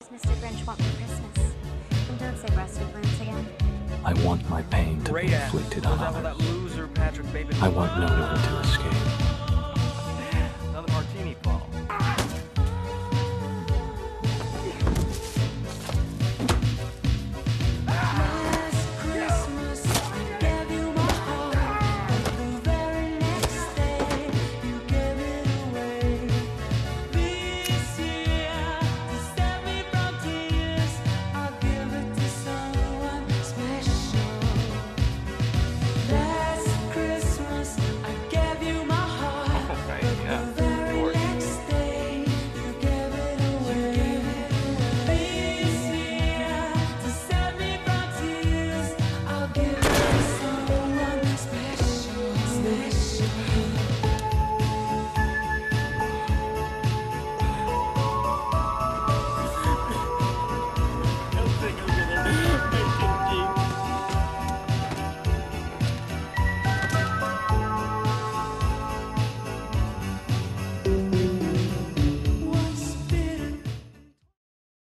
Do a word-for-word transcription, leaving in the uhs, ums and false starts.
Mister Grinch want for Christmas? And don't say breasted words again. I want my pain to be inflicted on others. I want no one to escape.